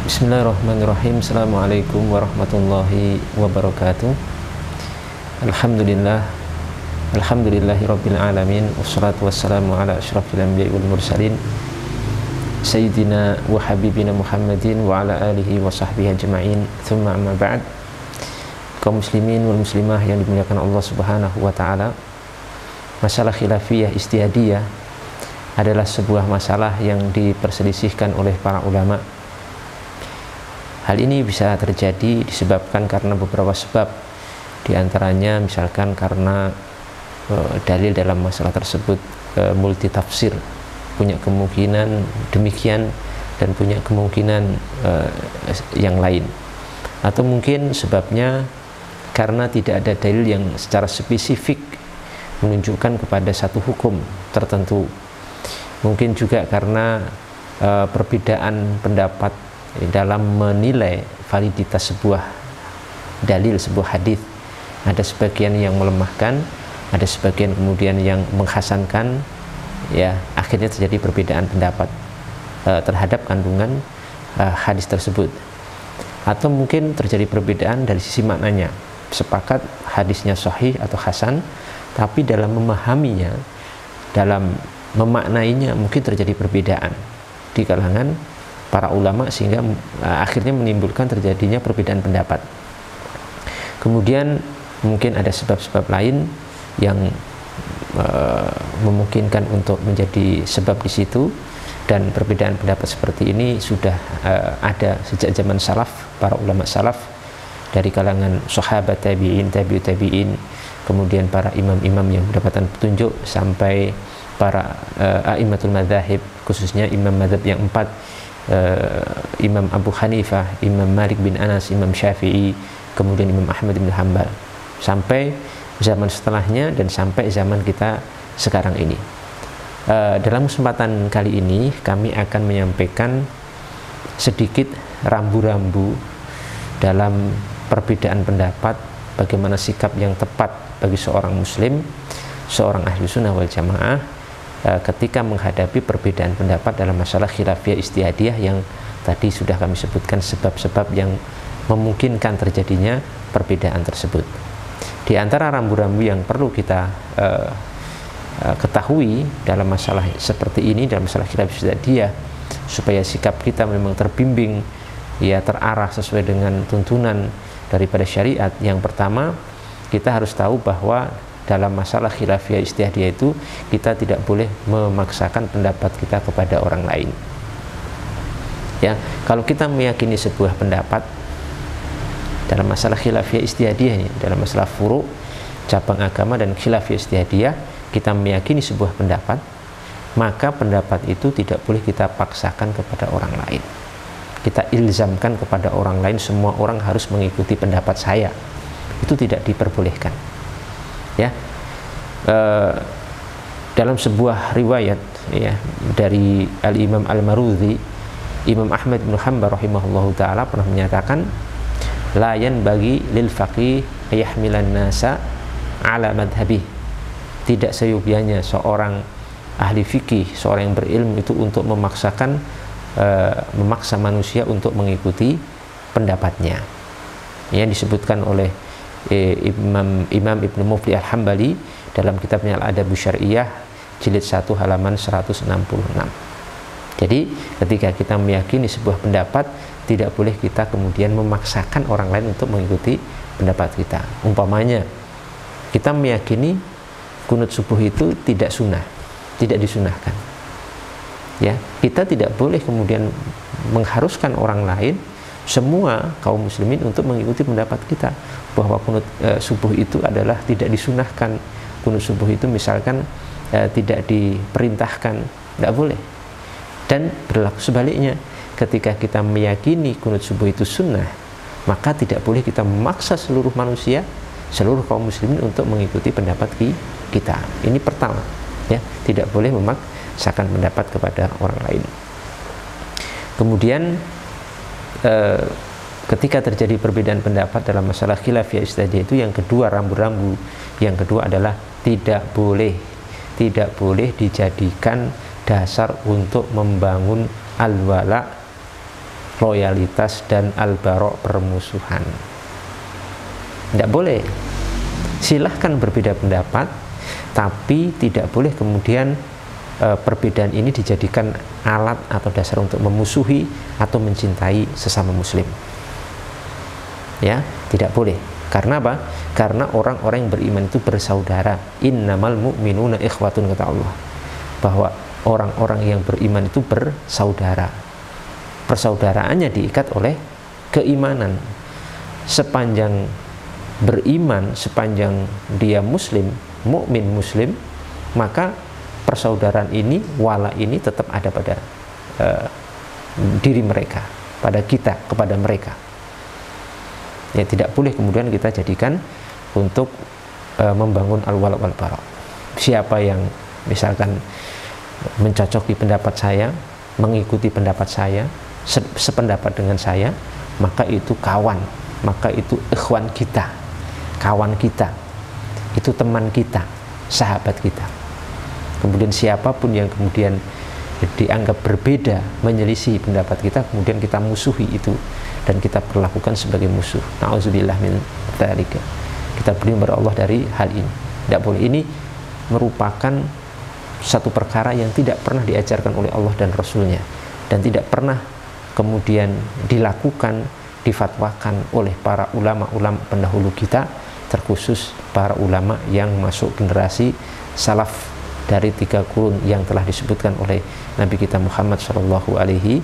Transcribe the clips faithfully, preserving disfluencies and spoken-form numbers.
Bismillahirrahmanirrahim. Assalamualaikum warahmatullahi wabarakatuh. Alhamdulillah, alhamdulillahi rabbil alamin. Wassalatu wassalamu ala asyrafil anbiya'i wal mursalin Sayyidina wa habibina Muhammadin wa ala alihi wa sahbihi ajma'in. Thumma amma ba'd. Kaum muslimin wal muslimah yang dimuliakan Allah subhanahu wa ta'ala, masalah khilafiyah istihadiyah adalah sebuah masalah yang diperselisihkan oleh para ulama. Hal ini bisa terjadi disebabkan karena beberapa sebab, diantaranya misalkan karena e, dalil dalam masalah tersebut e, multi tafsir, punya kemungkinan demikian dan punya kemungkinan e, yang lain, atau mungkin sebabnya karena tidak ada dalil yang secara spesifik menunjukkan kepada satu hukum tertentu. Mungkin juga karena e, perbedaan pendapat dalam menilai validitas sebuah dalil, sebuah hadis. Ada sebagian yang melemahkan, ada sebagian kemudian yang menghasankan, ya akhirnya terjadi perbedaan pendapat uh, terhadap kandungan uh, hadis tersebut. Atau mungkin terjadi perbedaan dari sisi maknanya, sepakat hadisnya sahih atau hasan, tapi dalam memahaminya, dalam memaknainya mungkin terjadi perbedaan di kalangan para ulama, sehingga uh, akhirnya menimbulkan terjadinya perbedaan pendapat. Kemudian mungkin ada sebab-sebab lain yang uh, memungkinkan untuk menjadi sebab di situ, dan perbedaan pendapat seperti ini sudah uh, ada sejak zaman salaf, para ulama salaf dari kalangan sahabat, tabi'in, tabi'ut tabi'in, kemudian para imam-imam yang mendapatkan petunjuk sampai para uh, a'immatul madzhab, khususnya imam madzhab yang empat, Uh, Imam Abu Hanifah, Imam Malik bin Anas, Imam Syafi'i, kemudian Imam Ahmad bin Hanbal, sampai zaman setelahnya dan sampai zaman kita sekarang ini. Uh, dalam kesempatan kali ini kami akan menyampaikan sedikit rambu-rambu dalam perbedaan pendapat, bagaimana sikap yang tepat bagi seorang muslim, seorang ahli sunnah wal jamaah ketika menghadapi perbedaan pendapat dalam masalah khilafiyah istihadiyah yang tadi sudah kami sebutkan sebab-sebab yang memungkinkan terjadinya perbedaan tersebut. Di antara rambu-rambu yang perlu kita uh, uh, ketahui dalam masalah seperti ini, dalam masalah khilafiyah istihadiyah, supaya sikap kita memang terbimbing, ya terarah sesuai dengan tuntunan daripada syariat. Yang pertama, kita harus tahu bahwa dalam masalah khilafiyah istihadiyah itu kita tidak boleh memaksakan pendapat kita kepada orang lain. Ya, kalau kita meyakini sebuah pendapat dalam masalah khilafiyah istihadiyah ini, dalam masalah furu', cabang agama dan khilafiyah istihadiyah, kita meyakini sebuah pendapat, maka pendapat itu tidak boleh kita paksakan kepada orang lain. Kita ilzamkan kepada orang lain, semua orang harus mengikuti pendapat saya. Itu tidak diperbolehkan. Ya, e, dalam sebuah riwayat, ya, dari Al-Imam Al-Marudhi, Imam Ahmad bin Hanbal rahimahullahu ta'ala pernah menyatakan, la yanbaghi lil faqih ayahmilan nasa ala madhabih. Tidak seyogyanya seorang ahli fikih, seorang yang berilmu itu untuk memaksakan e, memaksa manusia untuk mengikuti pendapatnya. Yang disebutkan oleh Imam, Imam Ibnu Mufli Al-Hambali dalam kitabnya Al-Adab Syar'iyyah jilid satu halaman seratus enam puluh enam. Jadi ketika kita meyakini sebuah pendapat, tidak boleh kita kemudian memaksakan orang lain untuk mengikuti pendapat kita. Umpamanya kita meyakini kunut subuh itu tidak sunnah, tidak disunahkan, ya, kita tidak boleh kemudian mengharuskan orang lain, semua kaum muslimin, untuk mengikuti pendapat kita bahwa kunut e, subuh itu adalah tidak disunahkan, kunut subuh itu misalkan e, tidak diperintahkan, tidak boleh. Dan berlaku sebaliknya, ketika kita meyakini kunut subuh itu sunnah, maka tidak boleh kita memaksa seluruh manusia, seluruh kaum muslimin untuk mengikuti pendapat kita. Ini pertama, ya, tidak boleh memaksakan pendapat kepada orang lain. Kemudian Uh, ketika terjadi perbedaan pendapat dalam masalah khilafiyah istihadiyah itu, yang kedua, rambu-rambu yang kedua adalah tidak boleh tidak boleh dijadikan dasar untuk membangun al-wala loyalitas dan al-bara' permusuhan. Tidak boleh. Silahkan berbeda pendapat, tapi tidak boleh kemudian e, perbedaan ini dijadikan alat atau dasar untuk memusuhi atau mencintai sesama muslim. Ya, tidak boleh. Karena apa? Karena orang-orang yang beriman itu bersaudara. Innamal mu'minuna ikhwatun, kata Allah. Bahwa orang-orang yang beriman itu bersaudara. Persaudaraannya diikat oleh keimanan. Sepanjang beriman, sepanjang dia muslim, mukmin muslim, maka persaudaraan ini, wala ini tetap ada pada uh, diri mereka, pada kita, kepada mereka. Ya, tidak boleh kemudian kita jadikan untuk uh, membangun al-wala wal bara. Siapa yang misalkan mencocoki pendapat saya, mengikuti pendapat saya, se sependapat dengan saya, maka itu kawan, maka itu ikhwan kita, kawan kita, itu teman kita, sahabat kita. Kemudian siapapun yang kemudian dianggap berbeda, menyelisih pendapat kita, kemudian kita musuhi itu dan kita perlakukan sebagai musuh. Na'udzubillah min dzalika. Kita berlindung kepada Allah dari hal ini. Tidak boleh. Ini merupakan satu perkara yang tidak pernah diajarkan oleh Allah dan Rasulnya, dan tidak pernah kemudian dilakukan, difatwakan oleh para ulama-ulama pendahulu kita, terkhusus para ulama yang masuk generasi salaf dari tiga kurun yang telah disebutkan oleh Nabi kita Muhammad Shallallahu Alaihi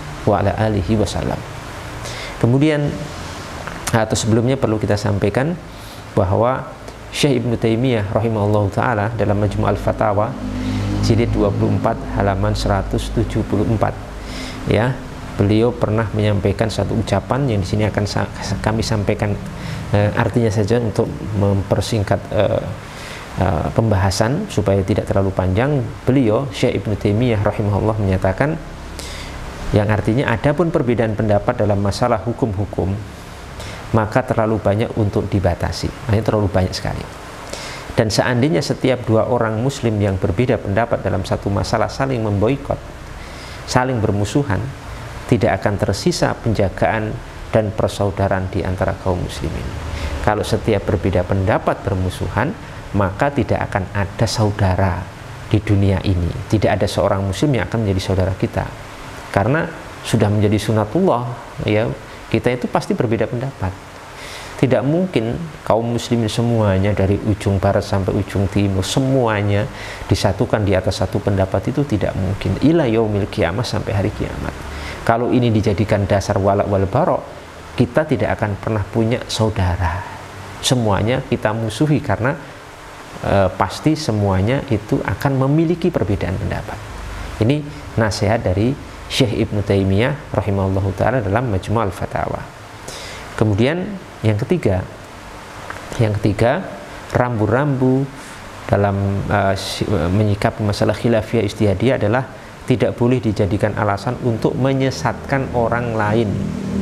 Wasallam. Kemudian atau sebelumnya perlu kita sampaikan bahwa Syekh Ibnu Taimiyah rahimahullahu taala dalam Majmu' al-Fatawa jilid dua puluh empat halaman seratus tujuh puluh empat, ya, beliau pernah menyampaikan satu ucapan yang di sini akan sa kami sampaikan e, artinya saja untuk mempersingkat e, e, pembahasan supaya tidak terlalu panjang. Beliau Syekh Ibnu Taimiyah rahimahullah menyatakan yang artinya adapun perbedaan pendapat dalam masalah hukum-hukum maka terlalu banyak untuk dibatasi. Artinya terlalu banyak sekali. Dan seandainya setiap dua orang muslim yang berbeda pendapat dalam satu masalah saling memboikot, saling bermusuhan, tidak akan tersisa penjagaan dan persaudaraan di antara kaum muslimin. Kalau setiap berbeda pendapat bermusuhan, maka tidak akan ada saudara di dunia ini. Tidak ada seorang muslim yang akan menjadi saudara kita. Karena sudah menjadi sunatullah, ya, kita itu pasti berbeda pendapat. Tidak mungkin kaum muslimin semuanya dari ujung barat sampai ujung timur semuanya disatukan di atas satu pendapat, itu tidak mungkin. Ila yaumil qiyamah, sampai hari kiamat. Kalau ini dijadikan dasar wala wal bara, kita tidak akan pernah punya saudara. Semuanya kita musuhi karena e, pasti semuanya itu akan memiliki perbedaan pendapat. Ini nasihat dari Syekh Ibnu Taimiyah rahimahullahu ta'ala dalam Majmu' al-Fatawa. Kemudian yang ketiga, yang ketiga rambu-rambu dalam uh, menyikapi masalah khilafiyah ijtihadiyah adalah tidak boleh dijadikan alasan untuk menyesatkan orang lain,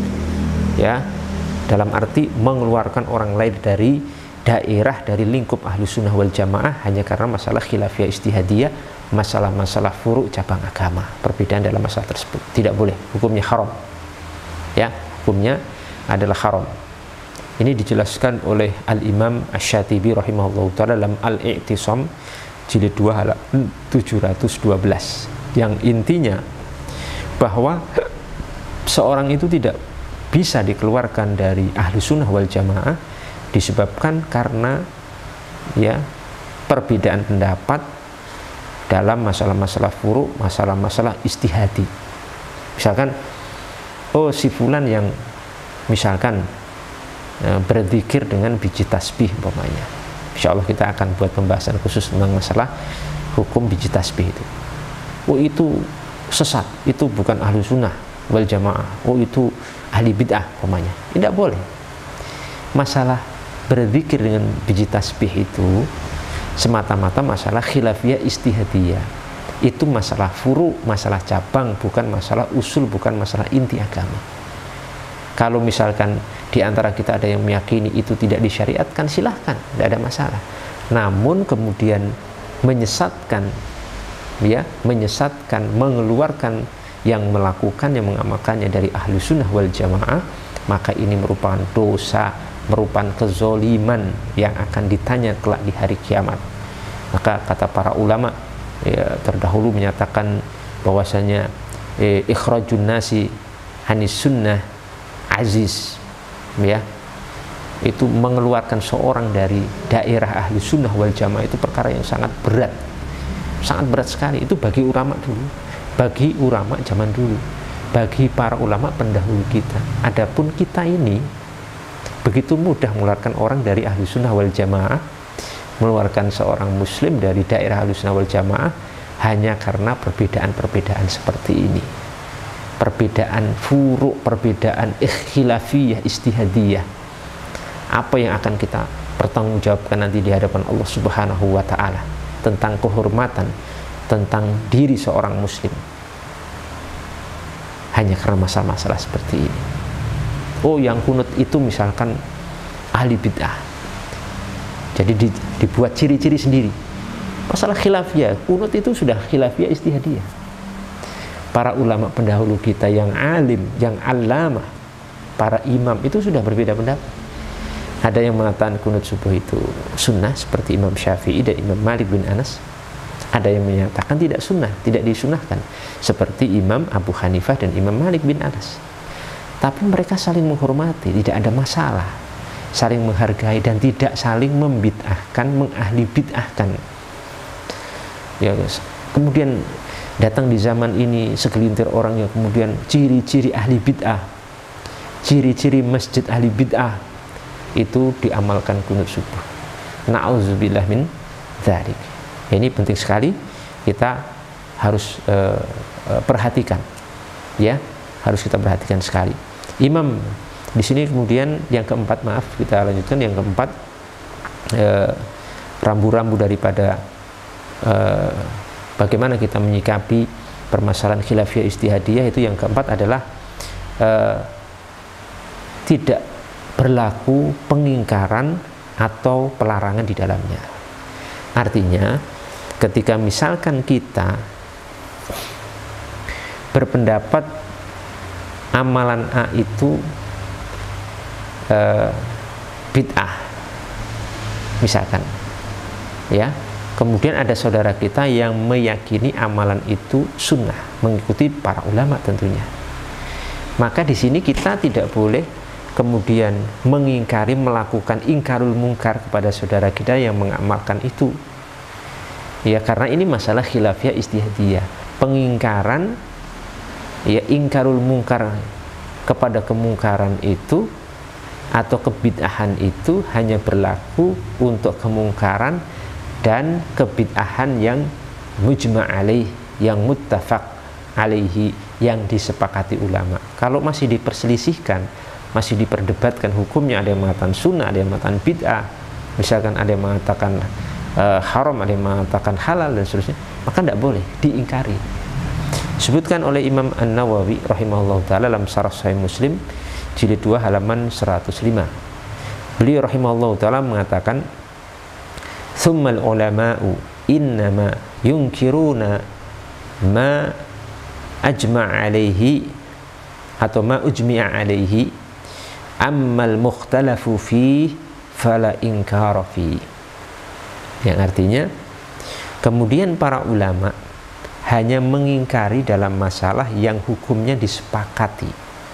ya, dalam arti mengeluarkan orang lain dari daerah, dari lingkup ahlu sunnah wal jamaah hanya karena masalah khilafiyah ijtihadiyah, masalah-masalah furu' cabang agama, perbedaan dalam masalah tersebut. Tidak boleh, hukumnya haram, ya, hukumnya adalah haram. Ini dijelaskan oleh Al-Imam Asy-Syatibi rahimahullah ta'ala dalam Al-I'tisam jilid dua halaman tujuh ratus dua belas, yang intinya bahwa seorang itu tidak bisa dikeluarkan dari ahlu sunnah wal jamaah disebabkan karena, ya, perbedaan pendapat dalam masalah-masalah furu', masalah-masalah istihadi. Misalkan, oh si fulan yang misalkan e, berzikir dengan biji tasbih umpamanya. Insya Allah kita akan buat pembahasan khusus tentang masalah hukum biji tasbih itu. Oh itu sesat, itu bukan ahlu sunnah wal jamaah. Oh itu ahli bid'ah umpamanya. Tidak boleh. Masalah berzikir dengan biji tasbih itu semata-mata masalah khilafiyah istihadiyah. Itu masalah furu', masalah cabang, bukan masalah usul, bukan masalah inti agama. Kalau misalkan di antara kita ada yang meyakini itu tidak disyariatkan, silahkan, tidak ada masalah. Namun kemudian menyesatkan, ya, menyesatkan, mengeluarkan yang melakukan, yang mengamalkannya dari ahlu sunnah wal jamaah, maka ini merupakan dosa, merupakan kezoliman yang akan ditanya kelak di hari kiamat. Maka kata para ulama ya, terdahulu menyatakan bahwasanya eh, ikhrajun nasi hanis sunnah aziz, ya, itu mengeluarkan seorang dari daerah ahli sunnah wal jamaah itu perkara yang sangat berat, sangat berat sekali. Itu bagi ulama dulu, bagi ulama zaman dulu, bagi para ulama pendahulu kita. Adapun kita ini begitu mudah mengeluarkan orang dari ahli sunnah wal jamaah, mengeluarkan seorang muslim dari daerah ahli sunnah wal jamaah hanya karena perbedaan-perbedaan seperti ini, perbedaan furu', perbedaan khilafiyah, istihadiyah. Apa yang akan kita pertanggungjawabkan nanti di hadapan Allah Subhanahu wa ta'ala tentang kehormatan, tentang diri seorang muslim, hanya karena masalah-masalah seperti ini. Oh, yang kunut itu misalkan ahli bid'ah, jadi di, dibuat ciri-ciri sendiri. Masalah khilafiyah, kunut itu sudah khilafiyah istihadiyah. Para ulama pendahulu kita yang alim, yang allamah, para imam itu sudah berbeda pendapat. Ada yang mengatakan kunut subuh itu sunnah seperti Imam Syafi'i dan Imam Malik bin Anas. Ada yang menyatakan tidak sunnah, tidak disunahkan seperti Imam Abu Hanifah dan Imam Malik bin Anas. Tapi mereka saling menghormati, tidak ada masalah, saling menghargai dan tidak saling membid'ahkan, mengahli bid'ahkan. Ya, kemudian datang di zaman ini segelintir orang yang kemudian ciri-ciri ahli bid'ah, ciri-ciri masjid ahli bid'ah itu diamalkan kunut subuh. Na'udzubillah min dzalik. Ini penting sekali kita harus uh, uh, perhatikan, ya, harus kita perhatikan sekali. Imam di sini kemudian yang keempat, maaf kita lanjutkan yang keempat, rambu-rambu uh, daripada uh, bagaimana kita menyikapi permasalahan khilafiyah istihadiyah itu yang keempat adalah uh, tidak berlaku pengingkaran atau pelarangan di dalamnya. Artinya ketika misalkan kita berpendapat amalan A itu uh, bid'ah misalkan, ya, kemudian ada saudara kita yang meyakini amalan itu sunnah, mengikuti para ulama tentunya, maka di sini kita tidak boleh kemudian mengingkari, melakukan ingkarul mungkar kepada saudara kita yang mengamalkan itu, ya, karena ini masalah khilafiyah istihadiyah. Pengingkaran, ya, ingkarul mungkar kepada kemungkaran itu atau kebid'ahan itu hanya berlaku untuk kemungkaran dan kebid'ahan yang mujma' alaih, yang muttafaq alaihi, yang disepakati ulama. Kalau masih diperselisihkan, masih diperdebatkan hukumnya, ada yang mengatakan sunnah, ada yang mengatakan bid'ah, misalkan ada yang mengatakan uh, haram, ada yang mengatakan halal dan seterusnya, maka tidak boleh diingkari. Disebutkan oleh Imam An-Nawawi rahimahullah ta'ala dalam Syarah Sahih Muslim jilid dua halaman seratus lima. Beliau rahimahullah ta'ala mengatakan, "Tsummal ulama'u innama yunkiruna ma ajma' alaihi atau ma ujmi'a alaihi ammal mukhtalafu fi fala inkara fi." Yang artinya kemudian para ulama hanya mengingkari dalam masalah yang hukumnya disepakati.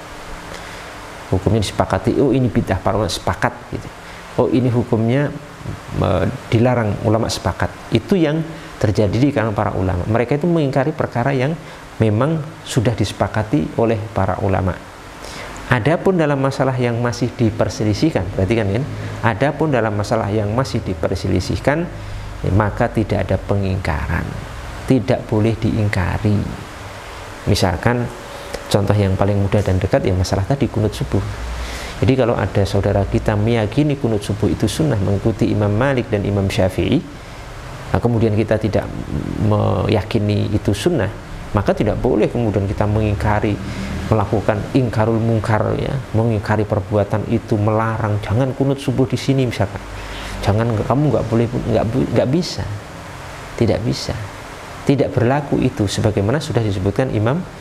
Hukumnya disepakati, oh ini bid'ah, para ulama sepakat gitu. Oh ini hukumnya e, dilarang, ulama sepakat. Itu yang terjadi di kalangan para ulama. Mereka itu mengingkari perkara yang memang sudah disepakati oleh para ulama. Adapun dalam masalah yang masih diperselisihkan, perhatikan kan, adapun dalam masalah yang masih diperselisihkan, ya, maka tidak ada pengingkaran, tidak boleh diingkari. Misalkan contoh yang paling mudah dan dekat ya masalah tadi kunut subuh. Jadi kalau ada saudara kita meyakini kunut subuh itu sunnah mengikuti Imam Malik dan Imam Syafi'i, nah kemudian kita tidak meyakini itu sunnah, maka tidak boleh kemudian kita mengingkari, melakukan ingkarul mungkar, ya, mengingkari perbuatan itu, melarang jangan kunut subuh di sini misalkan, jangan, kamu nggak boleh, nggak nggak bisa, tidak bisa, tidak berlaku itu sebagaimana sudah disebutkan Imam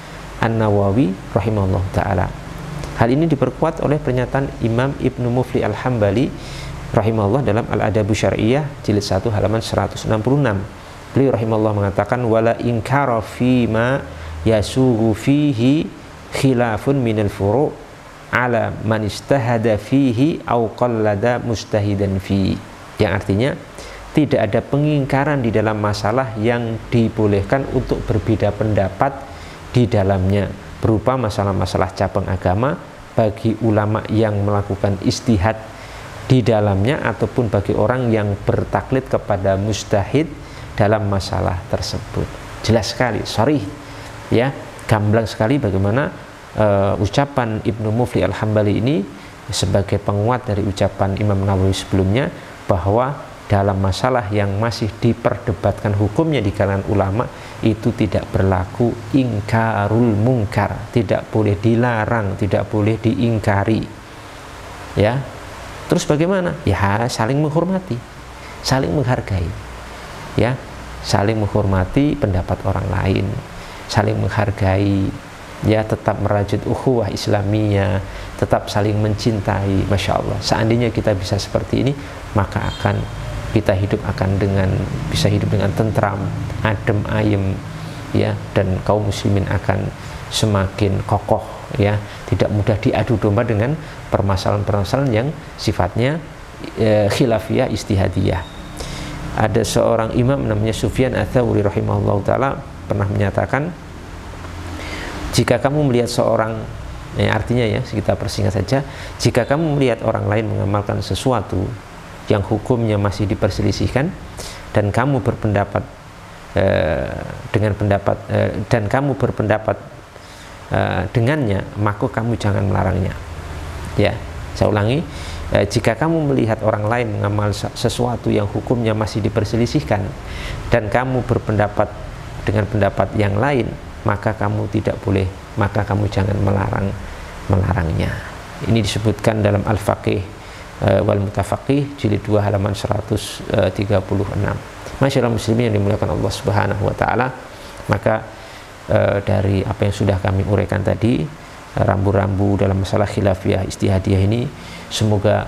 An-Nawawi rahimahullah ta'ala. Hal ini diperkuat oleh pernyataan Imam Ibnu Mufli Al-Hambali rahimahullah dalam Al-Adabu Syar'iyah jilid satu halaman seratus enam puluh enam. Beliau rahimahullah mengatakan wala inkara fima yasughu fihi khilafun minal furu' ala man istahada fihi au qallada mustahidan fi. Yang artinya tidak ada pengingkaran di dalam masalah yang dibolehkan untuk berbeda pendapat di dalamnya, berupa masalah-masalah cabang agama bagi ulama yang melakukan istihad di dalamnya ataupun bagi orang yang bertaklid kepada mustahid dalam masalah tersebut. Jelas sekali, sorry ya, gamblang sekali bagaimana uh, ucapan Ibnu Mufli Al-Hambali ini sebagai penguat dari ucapan Imam Nawawi sebelumnya, bahwa dalam masalah yang masih diperdebatkan hukumnya di kalangan ulama itu tidak berlaku ingkarul mungkar, tidak boleh dilarang, tidak boleh diingkari. Ya, terus bagaimana? Ya, saling menghormati, saling menghargai. Ya, saling menghormati pendapat orang lain, saling menghargai. Ya, tetap merajut ukhuwah Islamiyah, tetap saling mencintai. Masya Allah, seandainya kita bisa seperti ini, maka akan kita hidup akan dengan bisa hidup dengan tentram, adem ayem, ya, dan kaum muslimin akan semakin kokoh, ya, tidak mudah diadu domba dengan permasalahan-permasalahan yang sifatnya e, khilafiyah istihadiyah. Ada seorang imam namanya Sufyan Ats-Tsauri rahimahullah taala pernah menyatakan, jika kamu melihat seorang, ya, artinya ya kita persingkat saja, jika kamu melihat orang lain mengamalkan sesuatu yang hukumnya masih diperselisihkan dan kamu berpendapat eh, dengan pendapat eh, dan kamu berpendapat eh, dengannya, maka kamu jangan melarangnya. Ya, saya ulangi, eh, jika kamu melihat orang lain mengamal sesuatu yang hukumnya masih diperselisihkan dan kamu berpendapat dengan pendapat yang lain, maka kamu tidak boleh, maka kamu jangan melarang melarangnya. Ini disebutkan dalam Al-Faqih wal Mutafaqih jilid dua halaman seratus tiga puluh enam. Masyaallah muslimin yang dimuliakan Allah Subhanahu wa taala, maka e, dari apa yang sudah kami uraikan tadi, rambu-rambu dalam masalah khilafiyah istihadiyah ini, semoga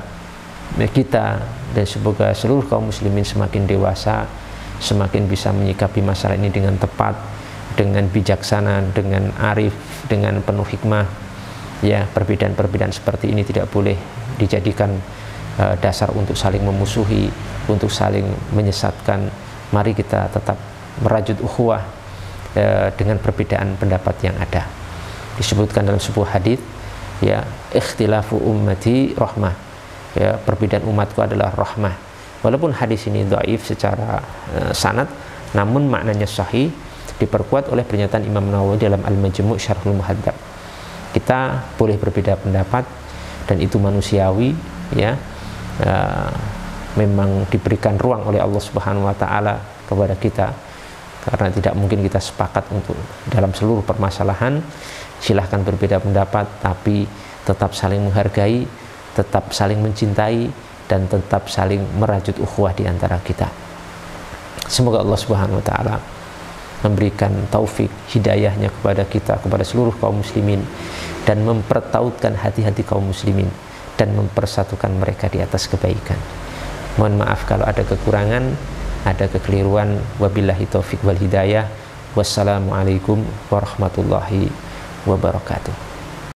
kita dan semoga seluruh kaum muslimin semakin dewasa, semakin bisa menyikapi masalah ini dengan tepat, dengan bijaksana, dengan arif, dengan penuh hikmah. Ya, perbedaan-perbedaan seperti ini tidak boleh dijadikan uh, dasar untuk saling memusuhi, untuk saling menyesatkan. Mari kita tetap merajut ukhuwah uh, dengan perbedaan pendapat yang ada. Disebutkan dalam sebuah hadis, ya, ikhtilafu ummati rahmah, ya, perbedaan umatku adalah rahmah. Walaupun hadis ini dhaif secara uh, sanad, namun maknanya sahih, diperkuat oleh pernyataan Imam Nawawi dalam Al-Majmu' Syarhul Muhadzab. Kita boleh berbeda pendapat dan itu manusiawi, ya, uh, memang diberikan ruang oleh Allah Subhanahu wa taala kepada kita, karena tidak mungkin kita sepakat untuk dalam seluruh permasalahan. Silahkan berbeda pendapat, tapi tetap saling menghargai, tetap saling mencintai, dan tetap saling merajut ukhuwah di antara kita. Semoga Allah Subhanahu wa taala memberikan taufik hidayahnya kepada kita, kepada seluruh kaum muslimin, dan mempertautkan hati-hati kaum muslimin dan mempersatukan mereka di atas kebaikan. Mohon maaf kalau ada kekurangan, ada kekeliruan. Wabillahi taufik wal hidayah. Wassalamualaikum warahmatullahi wabarakatuh.